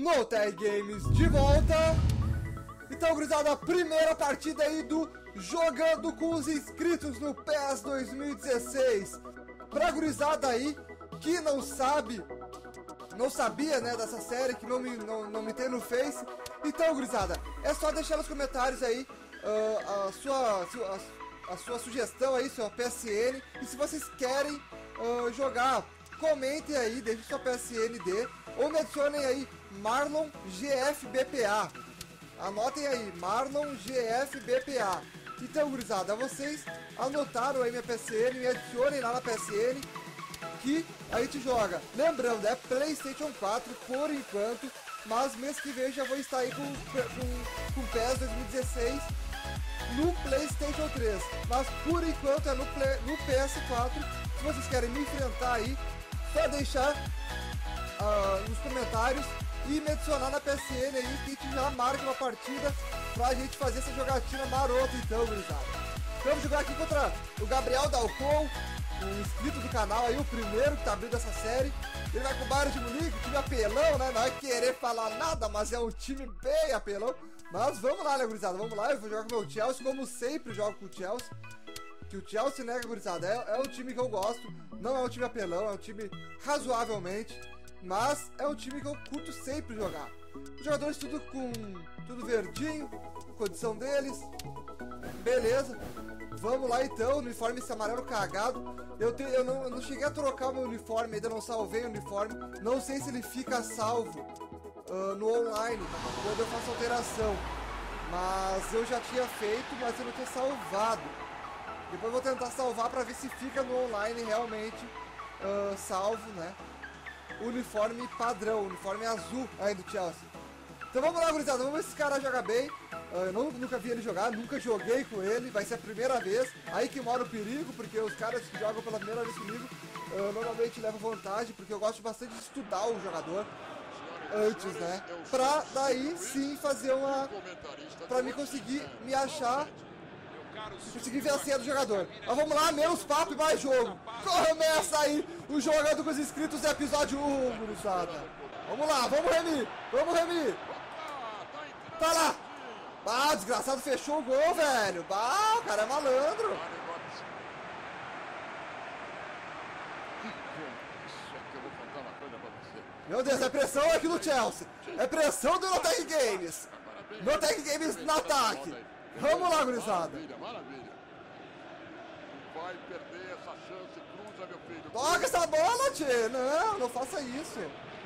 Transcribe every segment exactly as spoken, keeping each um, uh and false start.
No Tag Games de volta. Então, gurizada, a primeira partida aí do Jogando com os Inscritos no PES dois mil e dezesseis. Pra gurizada aí que não sabe, não sabia, né, dessa série, que não me, não, não me tem no Face. Então, gurizada, é só deixar nos comentários aí uh, a, sua, a, a sua sugestão aí, sua P S N. E se vocês querem uh, jogar, comentem aí, deixem sua P S N D. Ou me adicionem aí Marlon G F B P A. Anotem aí, Marlon G F B P A. Então, gurizada, vocês anotaram aí minha P S N, me adicionem lá na P S N, que a gente joga. Lembrando, é PlayStation quatro por enquanto, mas mês que vem já vou estar aí com, com, com PES dois mil e dezesseis no PlayStation três. Mas por enquanto é no, play, no P S quatro. Se vocês querem me enfrentar aí, só deixar uh, nos comentários e me adicionar na P S N aí, que a gente já marca uma partida pra gente fazer essa jogatina marota. Então, gurizada, vamos jogar aqui contra o Gabriel Dalcon, um inscrito do canal aí, o primeiro que tá abrindo essa série. Ele vai com o Bayern de Munique, time apelão, né? Não é querer falar nada, mas é um time bem apelão. Mas vamos lá, né, gurizada? Vamos lá, eu vou jogar com o meu Chelsea, como sempre jogo com o Chelsea. Que o Chelsea, né, gurizada, é, é um time que eu gosto. Não é um time apelão, é um time razoavelmente, mas é um time que eu curto sempre jogar. Os jogadores tudo com tudo verdinho, condição deles. Beleza. Vamos lá então, uniforme esse amarelo cagado. Eu, te, eu, não, eu não cheguei a trocar o meu uniforme, ainda não salvei o uniforme. Não sei se ele fica salvo uh, no online, quando eu faço alteração. Mas eu já tinha feito, mas eu não tinha salvado. Depois eu vou tentar salvar pra ver se fica no online realmente uh, salvo, né? O uniforme padrão, uniforme azul aí do Chelsea. Então vamos lá, gurizada, vamos ver se esse cara joga bem. Uh, eu não, nunca vi ele jogar, nunca joguei com ele, vai ser a primeira vez. Aí que mora o perigo, porque os caras que jogam pela primeira vez comigo uh, normalmente levam vantagem, porque eu gosto bastante de estudar o jogador antes, né? Pra daí sim fazer uma... pra me conseguir me achar, conseguir ver a senha do jogador. Mas vamos lá, menos papo e mais jogo. Começa aí o Jogando com os Inscritos, episódio um, gurizada. Vamos lá, vamos Remy, vamos Remy. Tá lá. Ah, desgraçado, fechou o gol, velho. Bah, o cara é malandro. Meu Deus, é pressão aqui no Chelsea. É pressão do No Tag Games. No Tag Games no ataque. Vamos lá, gurizada. Maravilha, maravilha. Vai perder essa chance, cruza, meu filho. Toca essa bola, tchê. Não, não faça isso.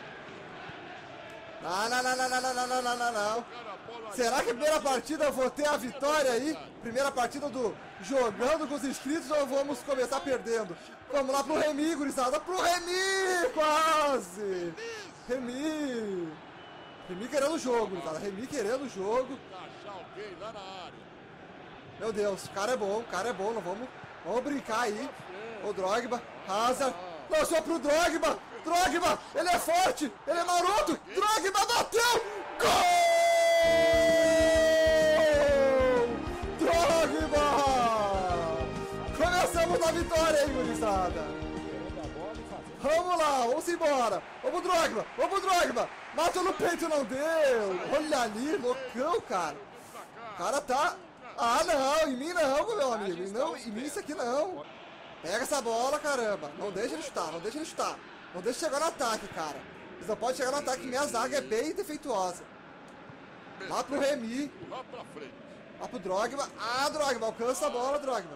Não, não, não, não, não, não, não, não, não, não. Será que a primeira partida eu vou ter a vitória aí? Primeira partida do Jogando com os Inscritos, ou vamos começar perdendo? Vamos lá pro Remy, gurizada. Pro Remy, quase. Remy. Remy querendo o jogo, gurizada. Remy querendo o jogo. Meu Deus, o cara é bom, o cara é bom. Não vamos, vamos brincar aí. O Drogba, Hazard. Lançou pro Drogba. Drogba, ele é forte, ele é maroto. Drogba bateu. Gol! Drogba! Começamos na vitória aí, gurizada. Vamos lá, vamos embora. Vamos, Drogba, vamos, Drogba. Matou no peito, não deu. Olha ali, loucão, cara. O cara tá... Ah, não, em mim não, meu amigo. Não, em mim isso aqui não. Pega essa bola, caramba. Não deixa ele chutar, não deixa ele chutar. Não deixa chegar no ataque, cara. Eles não podem chegar no ataque, minha zaga é bem defeituosa. Lá pro Remy. Lá pra frente. Lá pro Drogba. Ah, Drogba, alcança a bola, Drogba.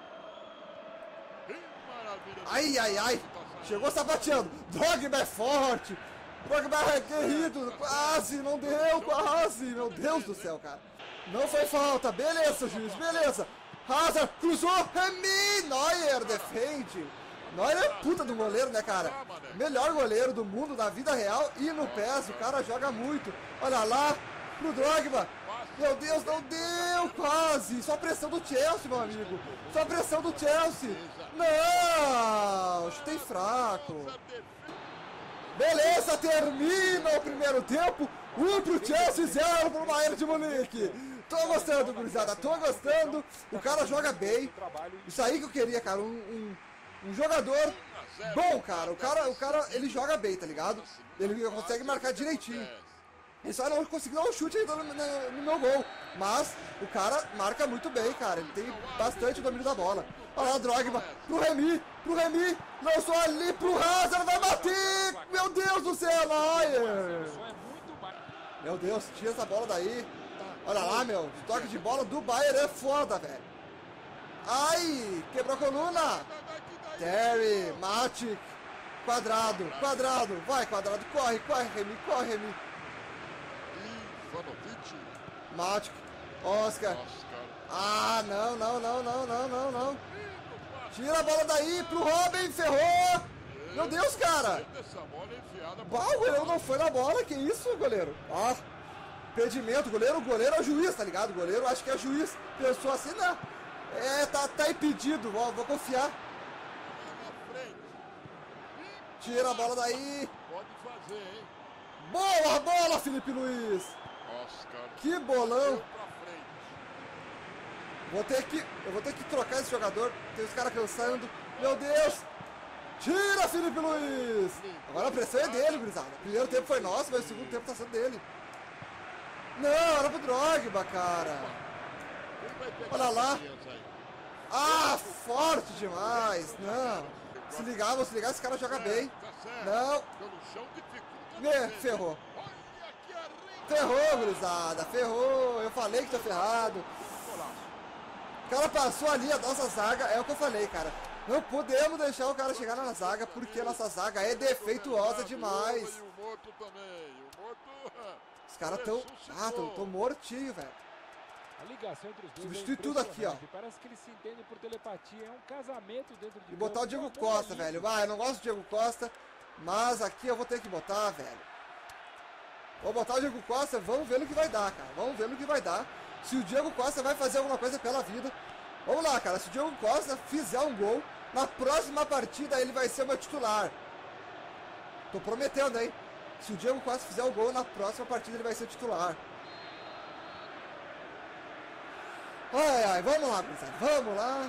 Ai, ai, ai. Chegou sapateando. Drogba é forte. Drogba é guerrido. Quase, não deu, quase. Meu Deus do céu, cara. Não foi falta. Beleza, juiz, beleza. Hazard, cruzou. Remy. Neuer defende. Neuer é puta do goleiro, né, cara? Melhor goleiro do mundo, na vida real e no PES. O cara joga muito. Olha lá, pro Drogba. Meu Deus, não deu, quase. Só pressão do Chelsea, meu amigo. Só pressão do Chelsea. Não, chutei fraco. Beleza, termina o primeiro tempo. Um pro Chelsea, zero pro Bayern de Munique. Tô gostando, gurizada, tô gostando. O cara joga bem. Isso aí que eu queria, cara. Um, um, um jogador bom, cara. O cara, o cara, ele joga bem, tá ligado? Ele consegue marcar direitinho. Ele só não conseguiu dar um chute ainda no, no, no meu gol. Mas o cara marca muito bem, cara. Ele tem bastante domínio da bola. Olha lá, Drogba. Pro Remy. Pro Remy. Lançou ali pro Hazard. Vai bater. Meu Deus do céu. Ai. Meu Deus, tira essa bola daí. Olha lá, meu. Toque de bola do Bayern é foda, velho. Ai. Quebrou a coluna. Terry. Matic. Quadrado. Quadrado. Vai, Quadrado. Corre, corre, Remy. Corre, Remy. Matic. Oscar. Ah, não, não, não, não, não, não, não. Tira a bola daí pro Robin. Ferrou. Meu Deus, cara. Bah, o goleiro não foi na bola. Que isso, goleiro? Ah, impedimento. Goleiro, goleiro é o juiz, tá ligado? Goleiro, acho que é juiz. Pensou assim, né? É, tá, tá impedido. Vou, vou confiar. Tira a bola daí. Pode fazer, hein? Boa bola, Felipe Luiz. Oscar. Que bolão. Vou ter que, eu vou ter que trocar esse jogador. Tem os caras cansando. Meu Deus. Tira, Felipe Luiz. Agora a pressão é dele, gurizada. O primeiro tempo foi nosso, mas o segundo tempo tá sendo dele. Não, era pro Drogba, cara. Olha lá. Ah, forte demais. Não. Se ligar, vou se ligar, esse cara joga bem. Não. Me ferrou. Ferrou, gurizada. Ferrou. Eu falei que tá ferrado. O cara passou ali a nossa zaga. É o que eu falei, cara. Não podemos deixar o cara chegar na zaga, porque a nossa zaga é defeituosa demais. Os caras tão... Ah, tão, tão mortinho, velho. A ligação entre os dois substitui é tudo aqui, ó. Parece que eles se entendem por telepatia. É um casamento dentro de E botar o Diego Costa, velho. Vai, eu não gosto do Diego Costa, mas aqui eu vou ter que botar, velho. Vou botar o Diego Costa, vamos ver no que vai dar, cara. Vamos ver no que vai dar. Se o Diego Costa vai fazer alguma coisa pela vida. Vamos lá, cara. Se o Diego Costa fizer um gol, na próxima partida ele vai ser o meu titular. Tô prometendo, hein? Se o Diego Costa fizer o gol, na próxima partida ele vai ser titular. Ai, ai, vamos lá, pessoal. Vamos lá.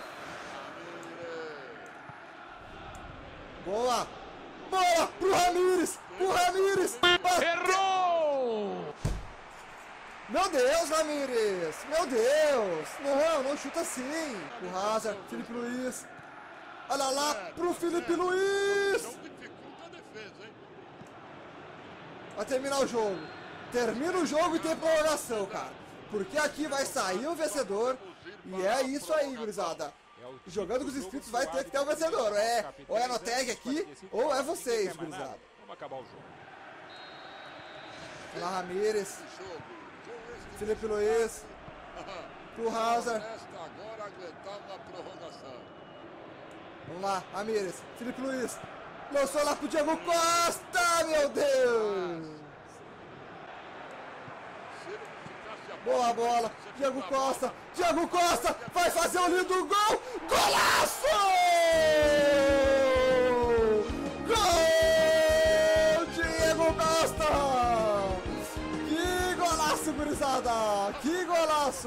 Boa. Boa pro Ramires. Pro Ramires. Errou! Meu Deus, Ramires. Meu Deus. Não, não chuta assim. O Hazard, Felipe Luiz. Olha lá pro Felipe Luiz. Vai terminar o jogo. Termina o jogo e tem prorrogação, cara. Porque aqui vai sair o vencedor. E é isso aí, gurizada. Jogando com os inscritos vai ter que ter o vencedor. É, ou é no tag aqui, ou é vocês, gurizada. Vamos acabar o jogo. Olha lá, Ramires. Felipe Luiz. Pro Hazard. Vamos lá, Ramires. Felipe Luiz. Lançou lá pro Diego Costa, meu Deus. Boa bola, Diego Costa, Diego Costa, vai fazer o lindo gol, golaço! Gol, Diego Costa! Que golaço, gurizada, que golaço!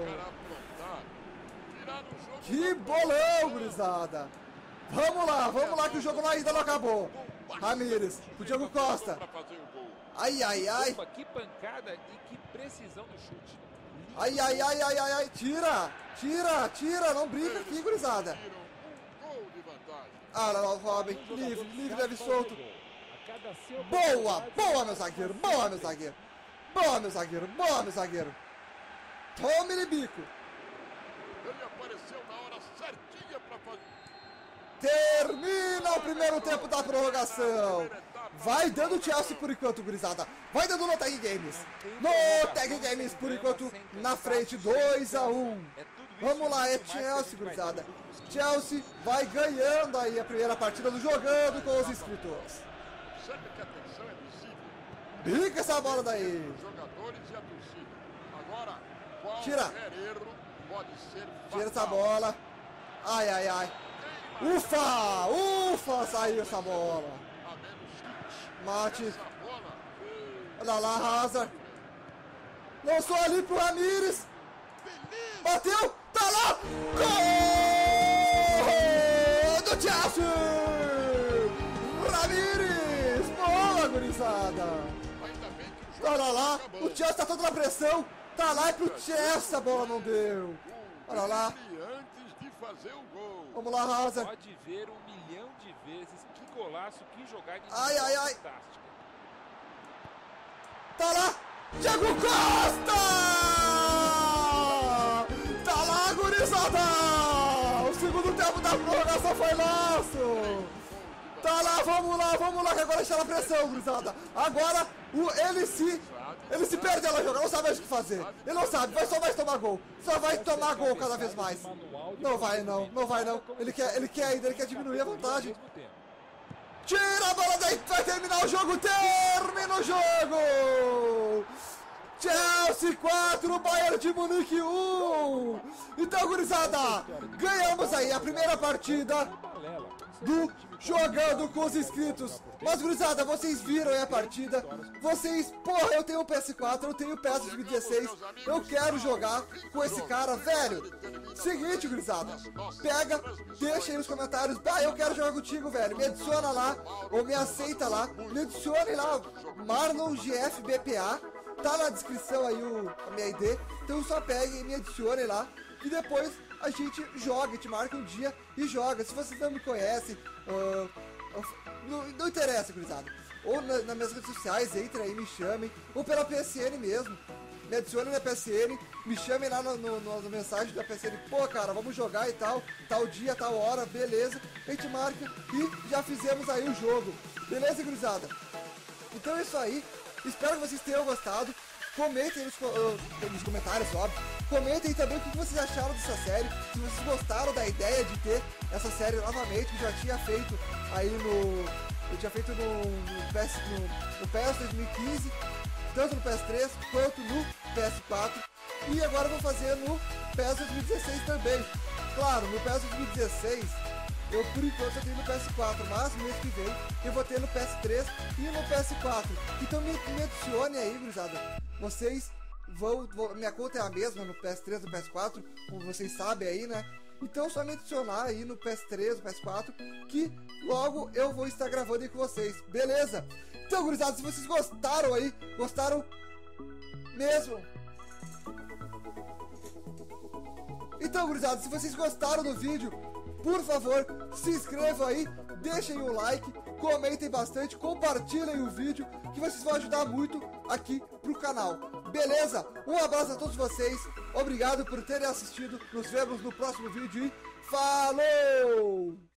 Que bolão, gurizada! Vamos lá, vamos lá que o jogo ainda não acabou. Ramires, o Diego Costa. Ai, ai, ai. Opa, que pancada e que precisão no chute. Ai, ai, ai, ai, ai, ai. Tira, tira, tira. Não brinca aqui, gurizada. Ah, não, Robin. Livre, livre, deve solto. Boa, boa, meu zagueiro. Boa, meu zagueiro. Boa, meu zagueiro. Boa, meu zagueiro. Tome-lhe bico. Ele apareceu na hora certinha pra fazer. Termina o primeiro tempo da prorrogação. Vai dando Chelsea por enquanto, gurizada. Vai dando no Tag Games. No Tag Games, por enquanto, na frente, dois a um. Vamos lá, é Chelsea, gurizada. Chelsea vai ganhando aí a primeira partida do Jogando com os inscritos. Sabe que a tensão é visível. Bica essa bola daí. Os jogadores e a torcida. Agora, Tira. qualquer erro pode ser Tira essa fatal. bola. Ai, ai, ai. Ufa! Ufa! Saiu essa bola. A menos que Mate. essa bola. Olha lá, Hazard. Lançou ali pro Ramires. Bateu. Tá lá. Gol do Chelsea. Ramires. Boa, gurizada. Ainda bem que o Olha lá, o Chelsea tá todo na pressão. Tá lá e pro Chelsea a bola não deu. Olha lá. Antes de fazer o gol. Vamos lá, Hazard. Pode ver um milhão de vezes. Que golaço, que jogada Ai, ai, ai. fantástica. Tá lá. Thiago Costa! Tá lá, gurizada! O segundo tempo da prorrogação foi nosso! Tá lá, vamos lá, vamos lá, que agora está na pressão, gurizada. Agora, o, ele se... Ele se perde ela joga, não sabe mais o que fazer. Ele não sabe, vai só vai tomar gol. Só vai tomar gol cada vez mais. Não vai não, não vai não. Ele quer, ele quer ainda, ele quer diminuir a vantagem. Tira a bola daí, vai terminar o jogo, termina o jogo! Chelsea quatro, Bayern de Munique um! Então, gurizada, ganhamos aí a primeira partida do Jogando com os Inscritos. Mas, gurizada, vocês viram aí a partida. Vocês, porra, eu tenho o P S quatro, eu tenho o P S dois mil e dezesseis. Eu quero jogar com esse cara, velho. Seguinte, gurizada, pega, deixa aí nos comentários. Ah, eu quero jogar contigo, velho. Me adiciona lá, ou me aceita lá. Me adicione lá, Marlon G F B P A. Tá na descrição aí o, a minha I D. Então só pegue e me adicione lá. E depois a gente joga, te marca um dia e joga. Se vocês não me conhecem, uh, uh, não, não interessa, gurizada. Ou na, nas minhas redes sociais, entre aí, me chamem. Ou pela P S N mesmo. Me adicione na P S N, me chamem lá no, no, no, na mensagem da P S N. Pô, cara, vamos jogar e tal. Tal dia, tal hora, beleza. A gente marca e já fizemos aí o jogo. Beleza, gurizada? Então é isso aí. Espero que vocês tenham gostado. Comentem nos, uh, nos comentários, óbvio. Comentem também o que vocês acharam dessa série. Se vocês gostaram da ideia de ter essa série novamente, que já tinha feito aí no... Eu tinha feito no, no, P S, no, no P S dois mil e quinze, tanto no P S três quanto no P S quatro. E agora eu vou fazer no P S dois mil e dezesseis também. Claro, no P S dois mil e dezesseis... Eu, por enquanto, eu tenho no P S quatro, mas no mês que vem eu vou ter no P S três e no P S quatro. Então me, me adicione aí, gurizada. Vocês vão, vão... Minha conta é a mesma no P S três e no P S quatro, como vocês sabem aí, né? Então só me adicionar aí no P S três, no P S quatro, que logo eu vou estar gravando aí com vocês, beleza? Então, gurizada, se vocês gostaram aí, gostaram mesmo... Então, gurizada, se vocês gostaram do vídeo, por favor, se inscrevam aí, deixem o like, comentem bastante, compartilhem o vídeo, que vocês vão ajudar muito aqui pro canal. Beleza? Um abraço a todos vocês, obrigado por terem assistido, nos vemos no próximo vídeo e falou!